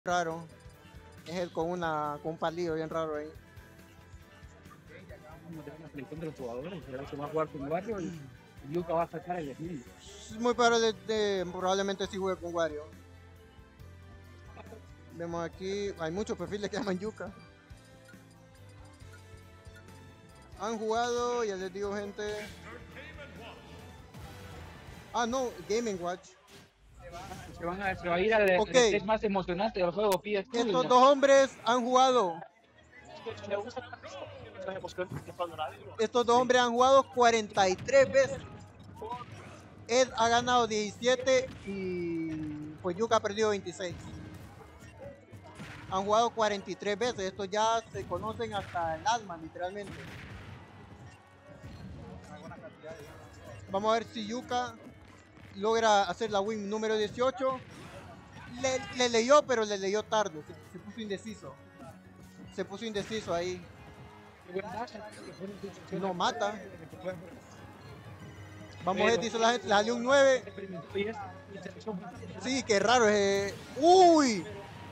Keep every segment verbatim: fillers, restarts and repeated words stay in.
raro. Es él con una con un palillo bien raro ahí. Como tener la selección de los jugadores, pero se va a jugar con Wario y Yuka va a sacar el Smith. Es muy probable de, probablemente sí juegue con Wario. Vemos aquí, hay muchos perfiles que llaman Yuka. Han jugado, ya les digo gente. Ah no, Game and Watch. Se, van a, se va a ir al okay. Es más emocionante del juego P S dos. Estos dos hombres han jugado. Estos dos hombres han jugado cuarenta y tres veces. Ed ha ganado diecisiete y pues Yuka ha perdido veintiséis. Han jugado cuarenta y tres veces. Estos ya se conocen hasta el alma, literalmente. Vamos a ver si Yuka logra hacer la win número dieciocho. Le, le leyó, pero le leyó tarde. Se, se puso indeciso. Se puso indeciso ahí. No mata. Vamos a ver, dice la gente. Le salió un nueve. Sí, qué raro. Es... ¡Uy!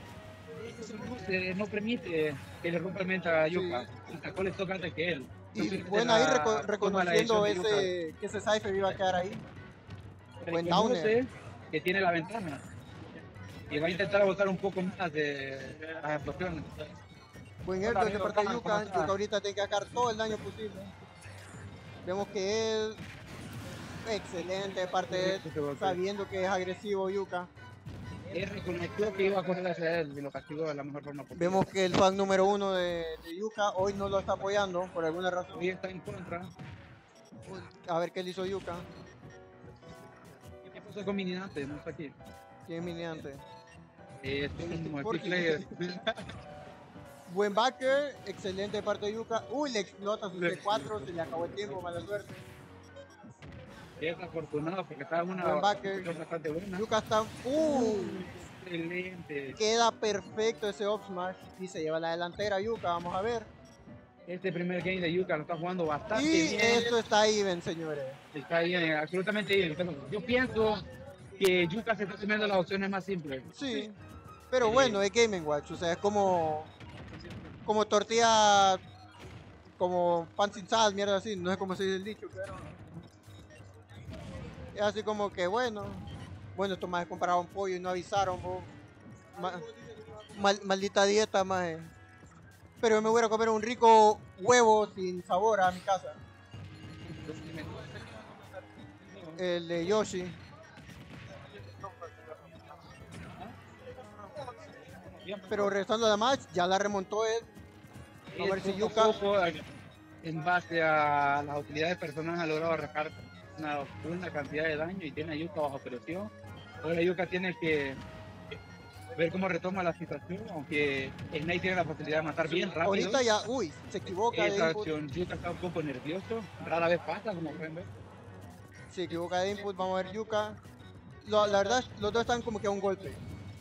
No permite que le rompa el mente a Yuka. Sí. El tacón le toca antes que él. Y bueno, ahí reco reconociendo ese, que ese Cypher iba a quedar ahí. Buen downer. Que tiene la ventana. Y va a intentar botar un poco más de las explosiones. Buen air de parte de Yuka. Yuka ahorita tiene que sacar todo el daño posible. Vemos que él... Excelente de parte de él, sabiendo que es agresivo Yuka. Él reconoció que iba a correr hacia él y lo castigó de la mejor forma posible. Vemos que el fan número uno de, de Yuka hoy no lo está apoyando por alguna razón. Hoy está en contra. A ver qué le hizo Yuka. ¿Qué pasó con Miniante? No está aquí. ¿Quién es Miniante? Eh, es un multiplayer. Buen backer, excelente de parte de Yuka. Uy, le explota su C cuatro, se le acabó el tiempo, mala suerte. Es afortunado porque está en una buen backer. Bastante buena. Yuka está... Uh, excelente. Queda perfecto ese up smash y se lleva la delantera Yuka, vamos a ver. Este primer game de Yuka lo está jugando bastante y bien. Y esto está even, señores. Está bien, absolutamente bien. Yo pienso que Yuka se está teniendo las opciones más simples. Sí, pero sí. Bueno, es Game and Watch, o sea, es como... Como tortilla... Como pan sin sal, mierda así, no sé cómo se dice el dicho, pero... Es así como que, bueno... Bueno, estos más compraron pollo y no avisaron, bo. Ma mal maldita dieta, más. Pero yo me voy a comer un rico huevo sin sabor a mi casa. El de Yoshi. Pero regresando a la match, ya la remontó él. A ver si Yuka... En base a las utilidades personales ha logrado arrancar una, una cantidad de daño y tiene a Yuka bajo presión. Ahora Yuka tiene que ver cómo retoma la situación, aunque Snake tiene la posibilidad de matar bien rápido. Ahorita ya, uy, se equivoca. Esa acción, Yuka está un poco nervioso, rara vez pasa, como pueden ver. Se equivoca de input, vamos a ver Yuka. Lo, la verdad, los dos están como que a un golpe.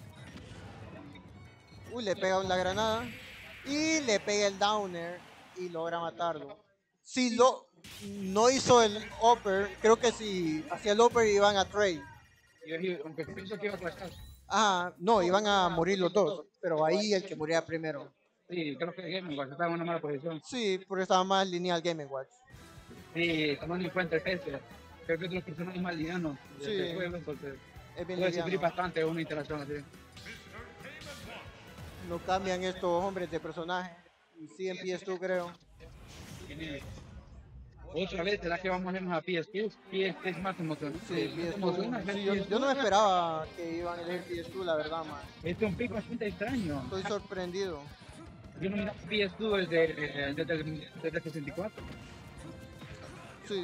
Uy, le pega la granada. Y le pega el downer y logra matarlo. Si lo no hizo el upper, creo que si hacía el upper iban a trade. Aunque pienso que iba a clashar. Ah, no, iban a morir los dos, pero ahí el que moría primero. Sí, creo que Game Watch estaba en una mala posición. Sí, porque estaba más lineal Game Watch. Sí, tomando en cuenta el peso. Creo que otros personajes más livianos. Sí, juego, entonces, es bien puede sufrir bastante una interacción así. No cambian estos hombres de personaje. Y sí en P S dos creo. Otra vez, ¿será que vamos a irnos a P S dos? P S dos es más emocionante. Sí, P S dos. Sí, yo, yo no me esperaba que iban a elegir P S dos, la verdad, man. Este es un pick bastante extraño. Estoy sorprendido. Yo no miraba P S dos desde, desde, desde el sesenta y cuatro. Sí.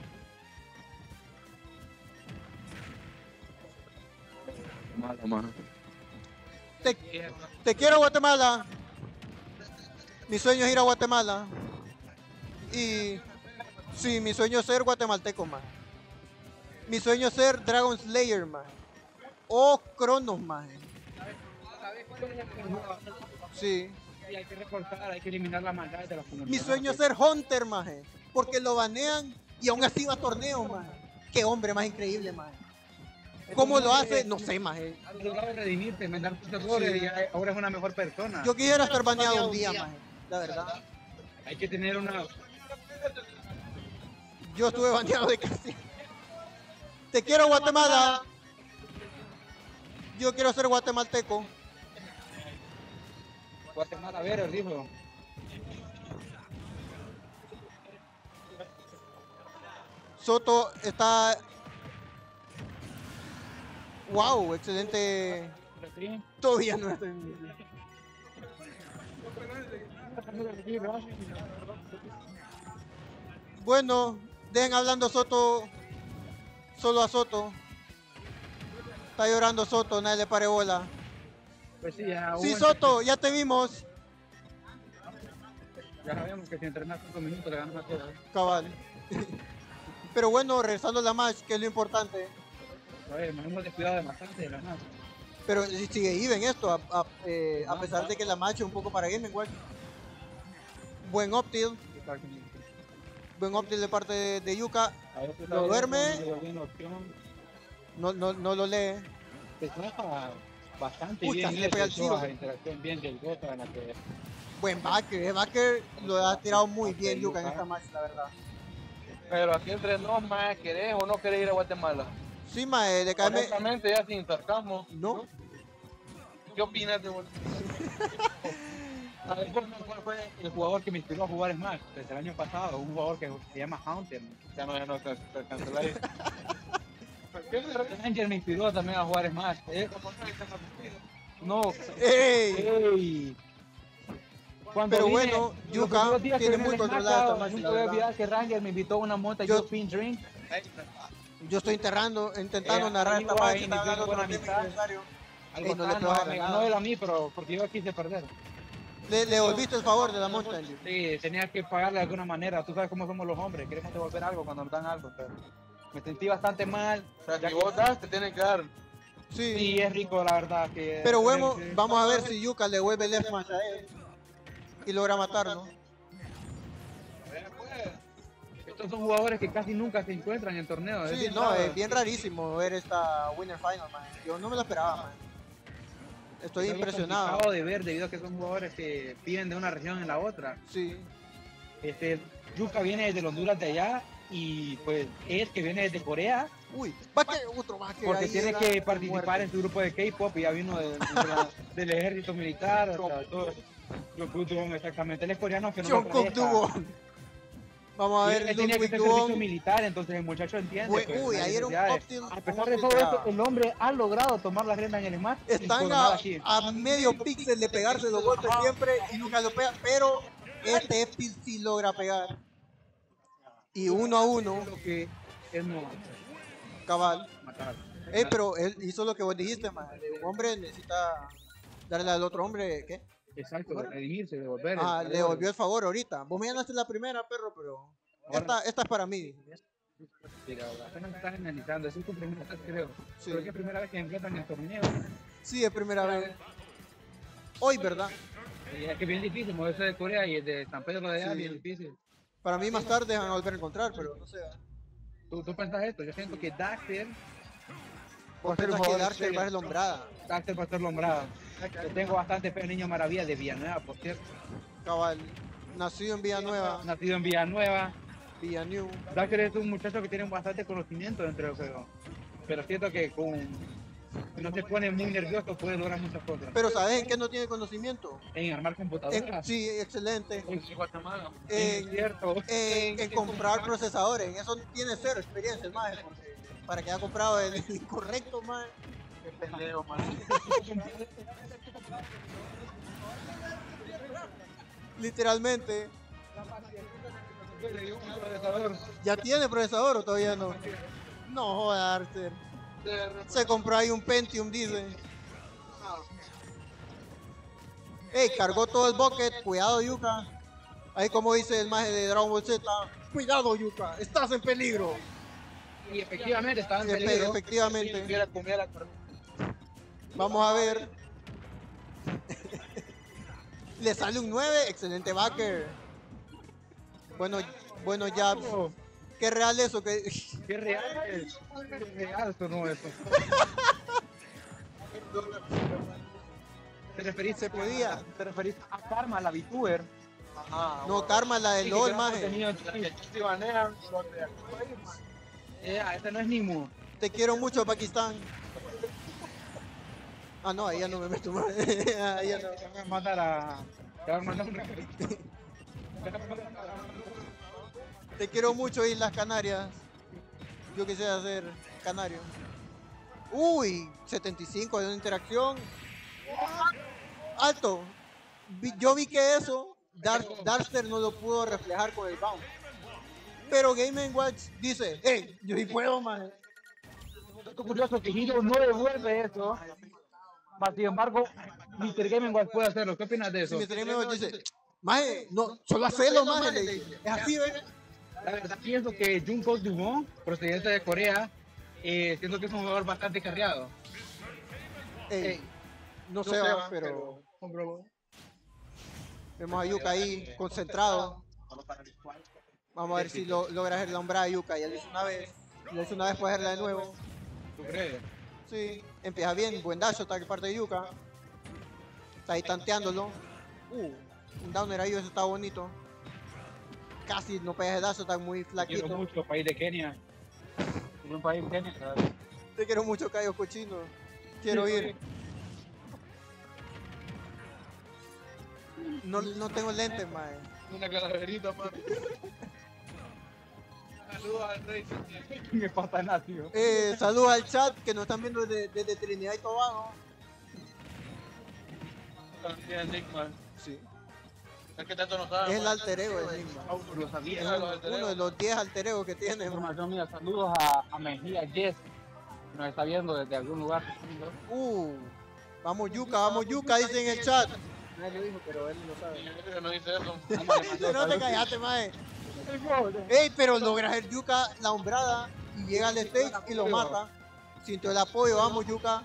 Malo, malo. Te, te quiero, Guatemala. Mi sueño es ir a Guatemala. Y sí, mi sueño es ser guatemalteco, man. Mi sueño es ser Dragon Slayer, man. O Cronos, man. Sí. Y hay que recortar, hay que eliminar la maldad de la comunidad. Mi sueño es ser Hunter, man. Porque lo banean y aún así va a torneos, man. Qué hombre más increíble, man. ¿Cómo lo hace? No sé, maje. Ha logrado redimirse, mandar sus errores Sí. y ya- ahora es una mejor persona. Yo quisiera estar baneado un día, maje. La verdad. Hay que tener una... Yo estuve baneado de casi. Te quiero, Guatemala. Yo quiero ser guatemalteco. Guatemala Verde, dijo. Soto está. Wow, excelente. Todavía no estoy. Bueno, dejen hablando Soto. Solo a Soto. Está llorando Soto, nadie le pare bola. Pues sí, ya Sí, hubo- Soto, ya te vimos. Ya sabemos que si entrenas cinco minutos le ganas a todos. Cabal. Pero bueno, regresando a la match, que es lo importante. A ver, nos hemos descuidado de bastante de la nada. Pero si sigue even esto, a, a- eh, a pesar de que la match es un poco para Gaming Watch. Buen optil, buen optil de parte de, de Yuka. A ver, pues, Lo duerme. buena opción. No, no, no lo lee. Se trabaja bastante Uy, bien. casi le pega el eso, tiro. la interacción bien del Gota en la que... Buen backer, eh, backer lo ha tirado muy Ok, bien Yuka en Yuka. esta match, la verdad. Pero aquí entre nos, más ¿querés o no querés ir a Guatemala? Sí, mae, de caerme. Honestamente, ya sin sarcasmo, No, ¿qué opinas de Guatemala? A ver, ¿cuál cuál fue el jugador que me inspiró a jugar Smash desde el año pasado? Un jugador que se llama Haunter. Ya no, ya no, se se canceló ahí. ¿Por qué me re- Ranger me inspiró también a jugar Smash. ¿eh? como no hay tan apetecido? No. ¡Ey! ¡Ey! Cuando Pero vine- bueno, los Yuka primeros días que tiene vine muy al Smash, controlada esta match, nunca la voy a verdad. olvidar que Ranger me invitó a una monta Yo- yo pin drink. Yo estoy enterrando, intentando Eh, narrar ahí esta va, match, ahí está inició hablando una otro buena gaming amistad. aniversario. Algo Ey, no le sano, puedo me ganar ganó nada. él a mí, pero porque yo quise perder. Le, le volviste el favor de la monta. Sí, tenía que pagarle de alguna manera. Tú sabes cómo somos los hombres, queremos devolver algo cuando nos dan algo. Pero me sentí bastante mal. O sea, ya si que- vos das, te tienen que dar. Sí. Sí, es rico, la verdad. Que Pero bueno, que- vamos a ver si Yuka le vuelve el left smash a él y logra matarlo. Estos son jugadores que casi nunca se encuentran en torneos. Sí, bien no, raro. es bien rarísimo ver esta Winner Final, man. Yo no me lo esperaba, man. Estoy Es algo impresionado. complicado de ver debido a que son jugadores que viven de una región en la otra. Sí, Este, Yuka viene desde Honduras de allá y pues es que viene desde Corea uy, va que otro va que porque ahí tiene era que participar muerte. en su grupo de K-pop y ya vino de- de la- del ejército militar. O sea, todo. Jungkook Dubon, exactamente. Él es coreano que no lo Jungkook trae acá. Dubon. Vamos a Y ver, él tenía que Ludwig hacer servicio Dubon. militar, entonces el muchacho entiende. Uy, pues, uy, las ahí era un necesidades. optil- A un pesar de optil todo esto, bravo. el hombre ha logrado tomar la rienda en el match y Están coronar a, aquí. a medio píxel de pegarse los golpes siempre y nunca lo pega, pero este F sí logra pegar. Y uno a uno, Lo que él no cabal. matar. Ey, pero él hizo lo que vos dijiste, man. Un hombre necesita darle al otro hombre, ¿qué? Exacto, redimirse, devolver. Ah, el le devolvió el favor ahorita. Vos me ganaste la primera, perro, pero esta, esta es para mí. Mira, apenas estás analizando, esa es tu primera vez, creo. Sí. Creo que es primera vez que enfrentan en el torneo. Sí, es primera vez. Hoy, ¿verdad? Y es que es bien difícil, moverse de Corea y de San Pedro de allá, Sí. bien difícil. Para mí más tarde van a volver a encontrar, pero no sé. ¿Tú, tú pensás esto? Yo siento que Daxter, Vos ser un pensás que jugador Darker serio. va a ser lombrada. Daxter va a ser nombrado. Yo tengo bastante fe en Niño Maravilla de Villanueva, por cierto. Cabal. Nacido en Villanueva, Nacido en Villanueva. Villanew. Daxter es un muchacho que tiene bastante conocimiento dentro del juego. Pero siento que con... si no se pone muy nervioso puede lograr muchas cosas. Pero ¿sabes en qué no tiene conocimiento? En armar En- computadoras. sí, excelente. En Guatemala. Es En, cierto. en- en comprar procesadores. En eso tiene cero experiencia, más. Para que haya comprado el, el incorrecto, más. Qué pendejo, man. Literalmente. Le dio un procesador. ¿Ya tiene procesador o todavía no? No joda, Arthur. Se compró ahí un Pentium, dice. Ey, cargó todo el bucket. Cuidado, Yuka. Ahí como dice el maje de Dragon Ball Z. Cuidado, Yuka. Estás en peligro. Y efectivamente estaba en Efe- peligro. efectivamente. Hubiera comido la carne. Vamos a ver. Le sale un nueve. Excelente backer. Bueno, bueno jabs. ¿Qué real eso? ¿Qué? ¿Qué real es? ¿Qué real eso no eso? ¿Te referís, Se podía. ¿Te referís a Karma, la VTuber? Ajá, No, bueno. Karma, la de Sí, que LOL, crea maje. contenido en Twitch. Sí, banean los de aquí, man. Eh, ese no es Nimu. Te quiero mucho, Pakistán. Ah, no, ahí ya no me meto más. Ahí ya no. Te van a mandar a... Te van a mandar una... Te quiero mucho, Islas Canarias. Yo quisiera ser canario. Uy, setenta y cinco de una interacción. Alto. Vi- Yo vi que eso, Dar Darkster no lo pudo reflejar con el bounce. Pero Game and Watch dice, hey, yo sí puedo, man. Dato curioso que Hiro no devuelve eso. Mas, sin embargo, mister Game Watch puede hacerlo. ¿Qué opinas de Si eso? mi Game and Watch dice, maje, no, solo hacelo, maje. le dice. Es así, ¿ves? La verdad pienso que Jungkook Dubon, procedente de Corea, eh, siento que es un jugador bastante carreado. Ey, no No se se va, va, pero Comprobó. vemos a Yuka ahí, concentrado. Vamos a ver si lo, logra hacer la hombrada a Yuka. Ya lo hizo una vez. Lo hizo una vez, puede hacerla de nuevo. ¿Tú crees? Sí, empieza bien, buen dash attack de parte de Yuka. Está ahí tanteándolo. Uh, un downer ahí, eso está bonito. Casi no pega el dash attack, muy Quiero flaquito. mucho, país de Kenia. Es un país de Kenia, ¿sabes? Te quiero mucho, Cayo Cochino. Quiero ir. No, no tengo lentes, mae. Una calaverita, man. Saludos al rey. Me pasa nacio. Eh, saludos al chat que nos están viendo desde, desde Trinidad y Tobago. También Enigma. Sí. Es que tanto no sabe. Es el man. alter ego de Enigma. Lo sabía. Es Ah, el- los alter uno ego. de los diez alter egos que tiene. man. Información mía, saludos a, a Mejía Jess, que nos está viendo desde algún lugar. Uh, vamos Yuka, vamos Yuka, dice en el chat. Nadie lo dijo, pero él lo sabe. Yo creo que no dice eso. No te callaste, mae. Ey, pero logra hacer Yuka la hombrada y llega al stage y lo mata. Sintió el apoyo, vamos Yuka.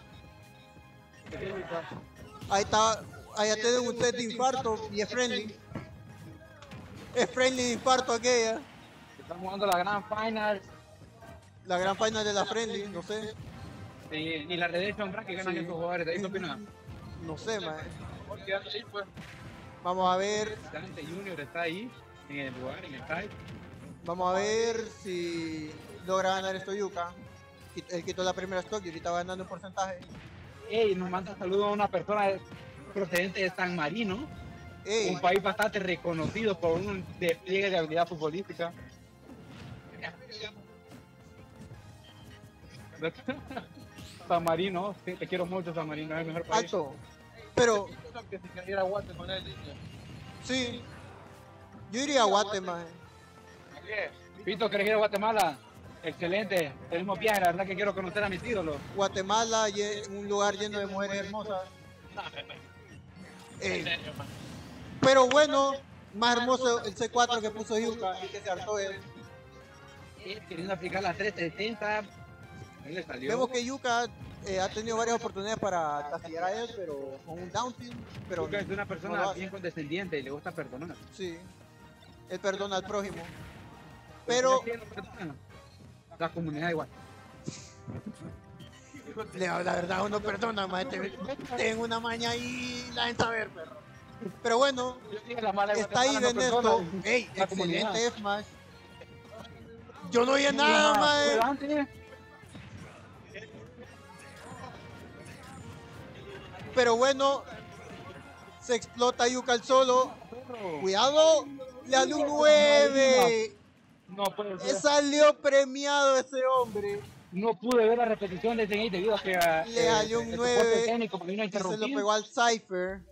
Ahí está, allá tienen un test de infarto y es friendly. Es friendly de infarto aquella. Estamos jugando la gran final. La gran final de la friendly, no sé. Y, y la Redemption Brand que ganan Sí. estos jugadores. ¿Ahí qué opinas? No sé, mae. Porque anda ahí, pues. Vamos a ver, Dante Junior está ahí, en el lugar, en el site. vamos a ver si logra ganar esto Yuka. Quit- Él quitó la primera stock y ahorita va ganando un porcentaje. Ey, nos manda saludos a una persona procedente de San Marino, Ey, un país bastante reconocido por un despliegue de habilidad futbolística. San Marino, sí, te quiero mucho, San Marino, es el mejor país. alto. Pero, Que si quisiera guante con él, dice. sí. Yo iría a Guate, mae. ¿Qué? Pito, ¿querés ir a Guatemala? Excelente, tenemos viaje, la verdad que quiero conocer a mis ídolos. Guatemala, lle- un lugar lleno de mujeres hermosas. Ey, En serio, man. pero bueno, más hermoso el C cuatro que puso Yuka y que se hartó él. Eh, Queriendo aplicar la trescientos setenta, ahí le salió. Vemos que Yuka eh, ha tenido varias oportunidades para castigar a él, pero con un down tilt, pero Porque es una no lo persona hace. bien condescendiente y le gusta perdonar. Sí, él perdona al prójimo. Pero ¿Quién lo perdona? La comunidad igual. la, la verdad uno perdona, más tengo una maña y la gente saber, perro. Pero bueno, Yo dije la mala de está ahí Guatemala no Ernesto. perdona. Ey, La comunidad. excelente F-Mash. Yo no oí nada, mae. Adelante. Pero bueno, se explota Yuka al solo. Cuidado, le da un nueve. No puede ser. Salió premiado ese hombre. No pude ver la repetición de ese hit debido a que Le eh, salió un el nueve soporte técnico me vino a Y se lo interrumpir. pegó al Cypher.